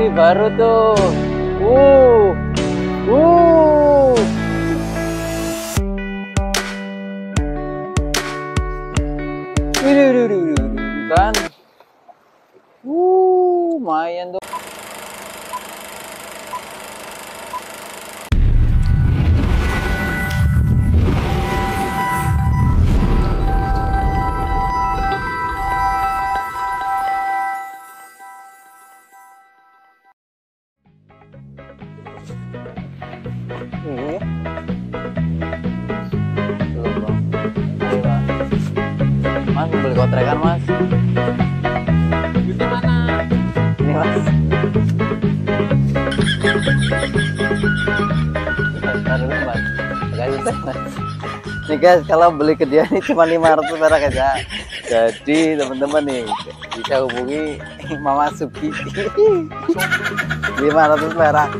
baru tuh. Uh. Kan. Lumayan tuh. Mas mau beli kontrekan mas? Duitnya mana? Ini mas. Taruh dulu mas. Nih guys, kalau beli ke dia ini cuma 500 perak aja. Jadi teman-teman nih bisa hubungi Mama Suki. 500 perak.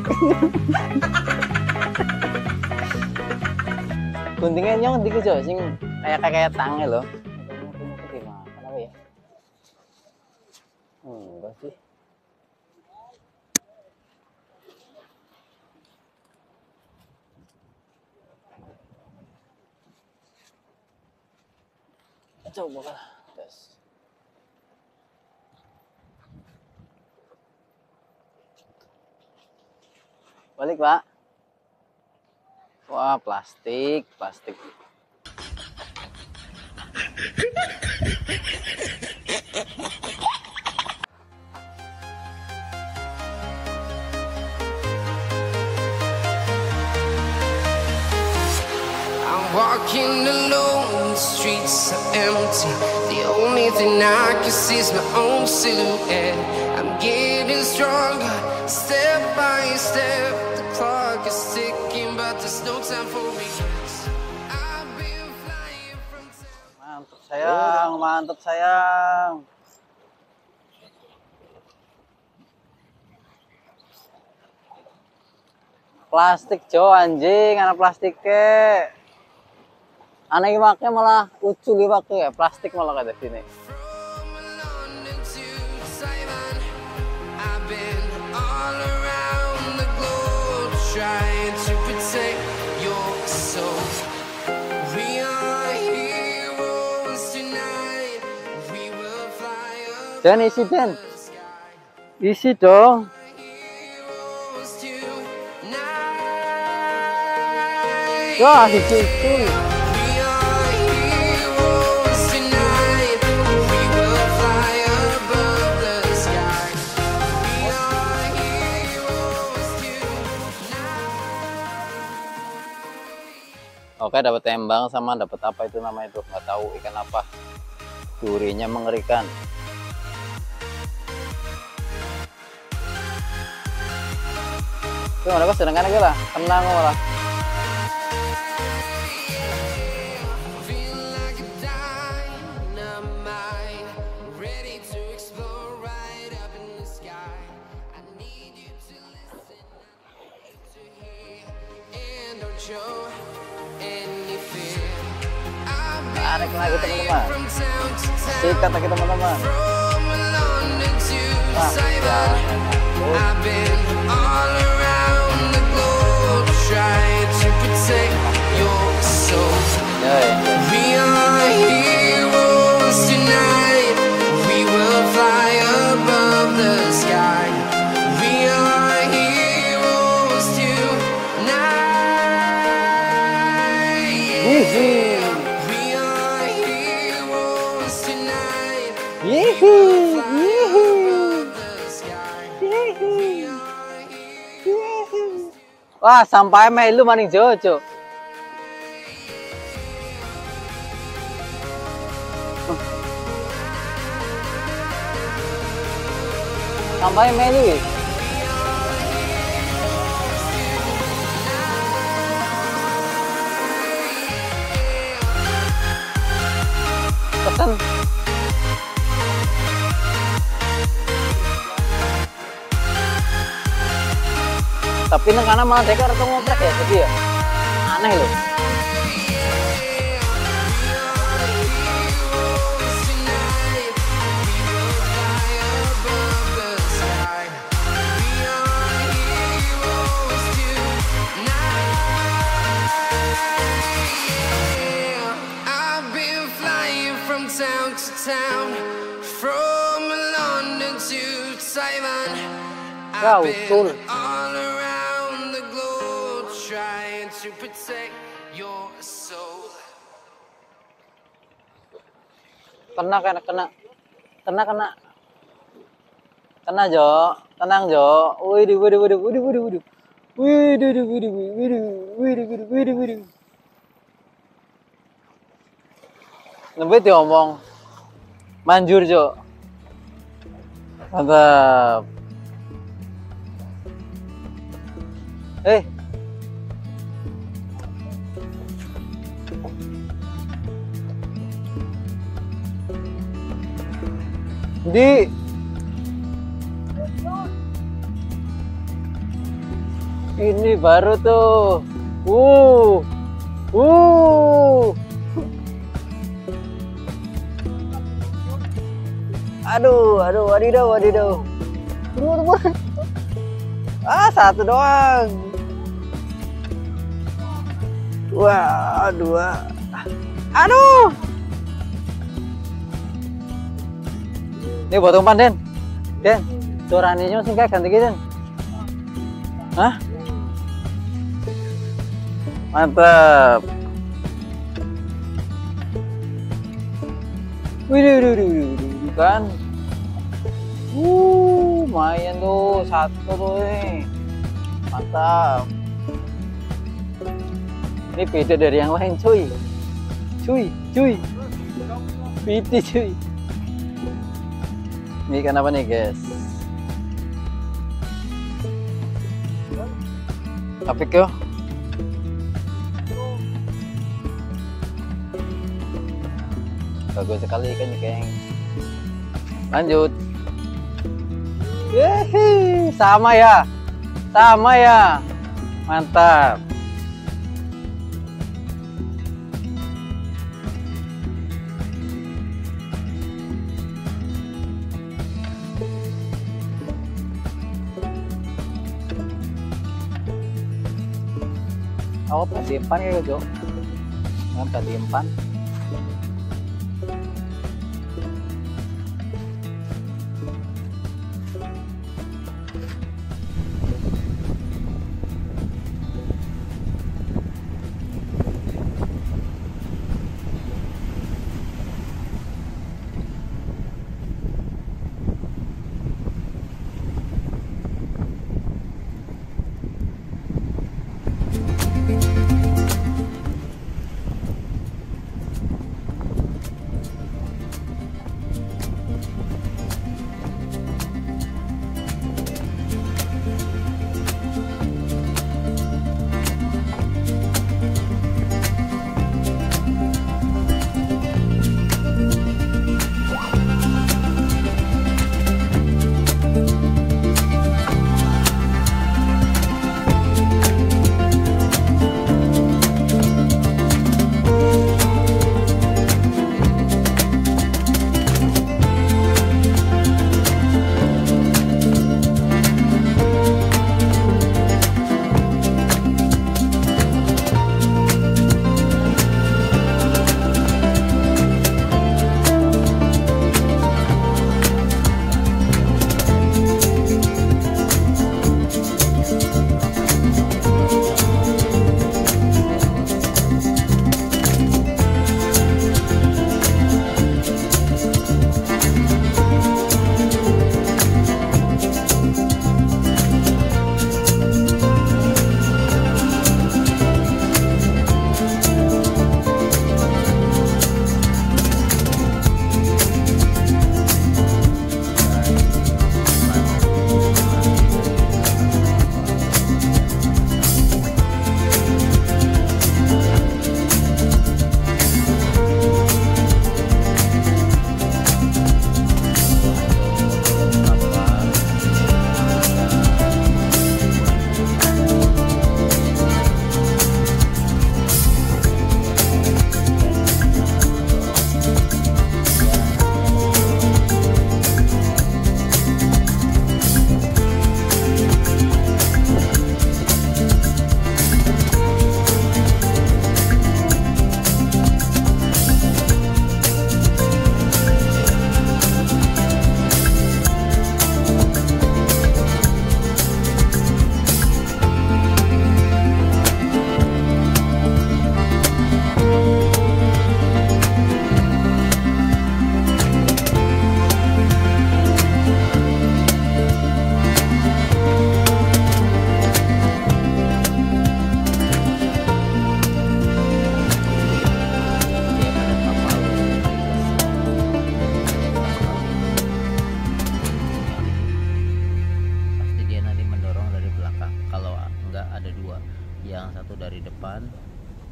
Guntingnya nyong dikit jo, sing kayak tange loh. Kenapa ya? Enggak sih. Coba lah, tes. Balik pak. Wah, plastik. I'm walking alone, the streets are empty. The only thing I can see is my own silhouette. I'm getting stronger, step by step. The clock is ticking, but there's no time for regrets. I've been flying from town. Mantap sayang. Plastik jo anjing, anak plastik ke. Anak imaknya malah lucu ya, plastik malah kata sini. From London to Taiwan, I've been all around the globe trying to protect your soul. We are heroes tonight. We will fly up Dan isi Den, the sky. isi dong. Heroes tonight. Wah, isi. We are heroes tonight. We will fly above the sky. We are heroes tonight. Oke, dapat tembang sama dapat apa itu namanya itu nggak tahu ikan apa. Durinya mengerikan. Tuh ada apa sedangkan aja lah, tenang lah. Feel like a dynamite, ready to explore right up in the sky. I need you to listen, I need you to hear, and don't show any fear. I've been Tarik lagi flying teman-teman. from town to town, Sikat lagi teman-teman. from London to Wah, Taiwan. ya. I've been all around the globe trying to protect your soul. Ya. We are heroes tonight. We will fly above the sky. We are heroes tonight. Yihi. We are heroes tonight. Yihi. Yihi. Above the sky. Yihi. Wah, sampai melu maning Jojo. Sampai melu ya. Pesan. Tapi neng kana malah dekar atau ngoprek ya jadi ya. Aneh loh. Tonight, we will fly above the sky. We town, from London to Taiwan. Ya, I've betul. been all around the globe trying to protect your soul. Kena Jo, tenang Jo. Widih. Widih. Lembut diomong. Manjur Jo. Mantap. Di ini baru tuh. Aduh, wadidaw. Buru. Satu doang. Dua. Aduh. Ini buat umpan, Den. Suaranya sing kayak ganti Den. Hah? Mantap. Widih, kan. Lumayan tuh, satu tuh nih. Mantap. Ini beda dari yang lain, cuy. Piti, cuy. Ini ikan apa nih, guys? Apik yo. Bagus sekali ikannya, geng. Lanjut. Yeay, sama ya. Mantap. Oh, tadi empan kayak gitu. Tadi empan.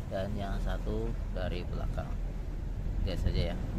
dan yang satu dari belakang. Lihat saja ya.